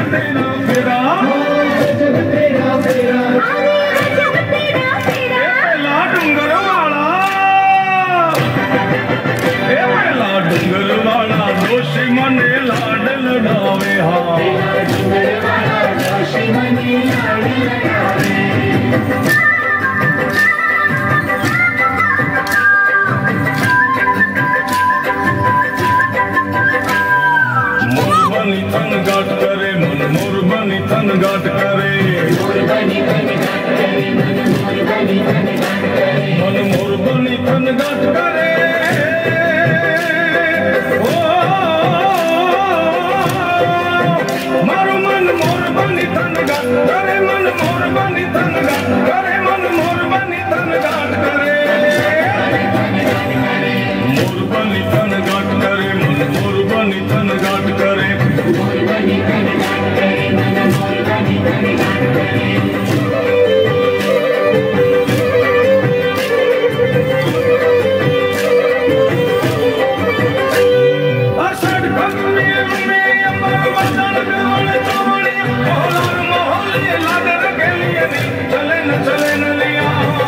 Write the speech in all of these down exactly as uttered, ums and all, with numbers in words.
तेरा फेरा पहला डूंगर वाला ए पहला डूंगर वाला दोषी मने लाड लड़ावे हाँ तन गाट करे मन मोर बनी तन गाट करे मन मोर बनी तन गाट करे ओ मारो मन मोर बनी तन गाट करे मन मोर बनी तन गाट करे मन मोर बनी तन गाट करे मोर बनी तन गाट करे मन मोर बनी तन गाट करे चले न चले न लिया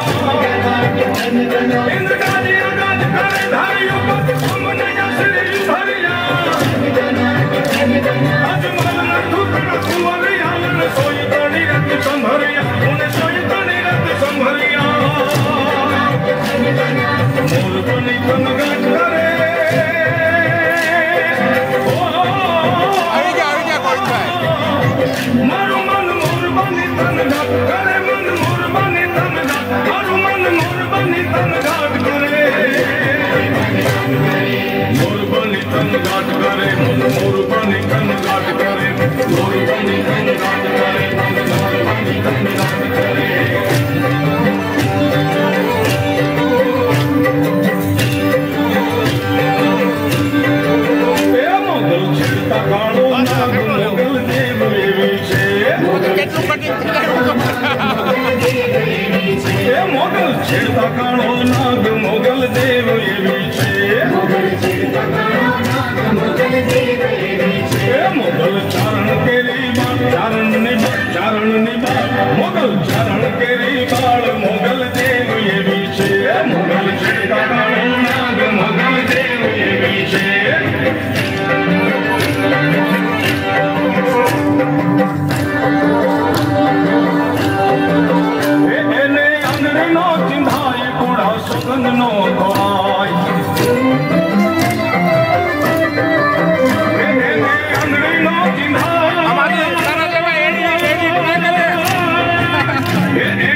सोई तड़ी रत संभरिया उन्हें सोई तड़ी रत संभरिया मोर बनी तन गाट करे આવી ગયા આવી ગયા કોઈ ભાઈ मारू मन मोर बनी तन गाट करे मन मोर बनी तन गाट मारू मन मोर बनी तन गाट करे मोर बनी तन गाट करे मन मोर बनी तन गाट करे मोर बनी तन गाट करे मन मोर बनी तन गाट करे ए मोगल छिड़ता काणो नाग मोगल देव एवी छे કેટલું કટિંગ ए मोगल छिड़ता काणो नाग मोगल देव एवी छे मोगल चारण केरी बात चारण निभा चारण निभा मोगल चारण केरी बाळ मोगल देव एवी छे मोगल छिड़ता काणो नाग मोगल देव एवी छे એને આંગળીનો ચિંધાય કુડા સુગંધનો ખોરાય એને આંગળીનો ચિંધાય અમારી તારા જેવા એડિટ એડિટ ના કરે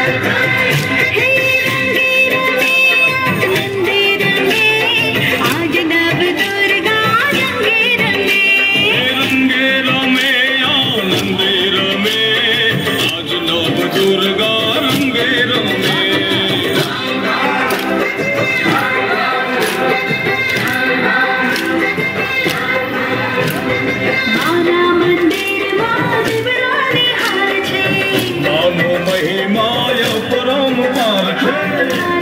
महिमाय परम पार